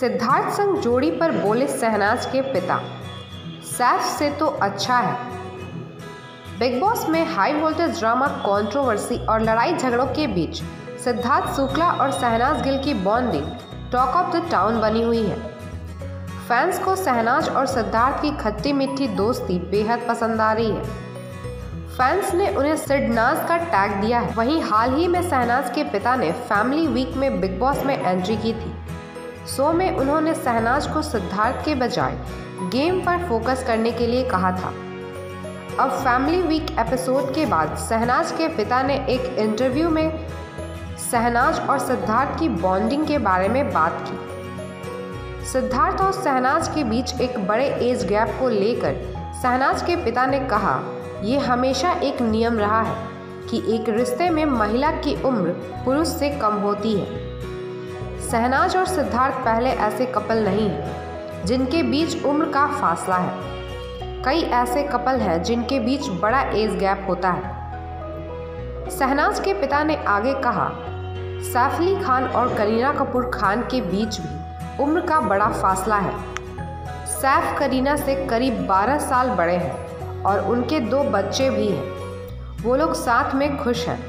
सिद्धार्थ संग जोड़ी पर बोले शहनाज के पिता, सैफ से तो अच्छा है। बिग बॉस में हाई वोल्टेज ड्रामा, कंट्रोवर्सी और लड़ाई झगड़ों के बीच सिद्धार्थ शुक्ला और शहनाज गिल की bonding talk of the town बनी हुई है। फैंस को शहनाज और सिद्धार्थ की खट्टी मीठी दोस्ती बेहद पसंद आ रही है। फैंस ने उन्हें सिडनाज का टैग दिया है। वहीं हाल ही में शहनाज के पिता ने फैमिली वीक में बिग बॉस में एंट्री की थी। शो में उन्होंने शहनाज को सिद्धार्थ के बजाय गेम पर फोकस करने के लिए कहा था। अब फैमिली वीक एपिसोड के बाद शहनाज के पिता ने एक इंटरव्यू में शहनाज और सिद्धार्थ की बॉन्डिंग के बारे में बात की। सिद्धार्थ और शहनाज के बीच एक बड़े एज गैप को लेकर शहनाज के पिता ने कहा, ये हमेशा एक नियम रहा है कि एक रिश्ते में महिला की उम्र पुरुष से कम होती है। शहनाज और सिद्धार्थ पहले ऐसे कपल नहीं हैं जिनके बीच उम्र का फासला है। कई ऐसे कपल हैं जिनके बीच बड़ा एज गैप होता है। शहनाज के पिता ने आगे कहा, सैफ अली खान और करीना कपूर खान के बीच भी उम्र का बड़ा फासला है। सैफ करीना से करीब 12 साल बड़े हैं और उनके 2 बच्चे भी हैं। वो लोग साथ में खुश हैं।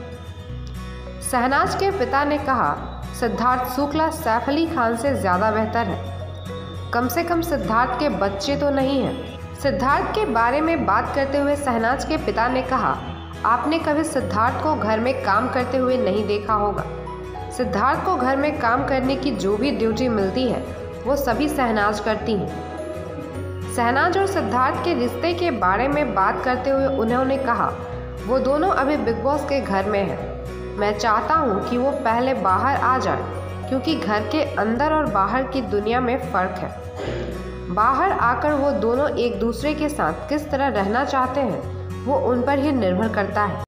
शहनाज के पिता ने कहा, सिद्धार्थ शुक्ला सैफ अली खान से ज़्यादा बेहतर है। कम से कम सिद्धार्थ के बच्चे तो नहीं हैं। सिद्धार्थ के बारे में बात करते हुए शहनाज के पिता ने कहा, आपने कभी सिद्धार्थ को घर में काम करते हुए नहीं देखा होगा। सिद्धार्थ को घर में काम करने की जो भी ड्यूटी मिलती है वो सभी शहनाज करती हैं। शहनाज और सिद्धार्थ के रिश्ते के बारे में बात करते हुए उन्होंने कहा, वो दोनों अभी बिग बॉस के घर में हैं। मैं चाहता हूँ कि वो पहले बाहर आ जाए क्योंकि घर के अंदर और बाहर की दुनिया में फ़र्क है। बाहर आकर वो दोनों एक दूसरे के साथ किस तरह रहना चाहते हैं वो उन पर ही निर्भर करता है।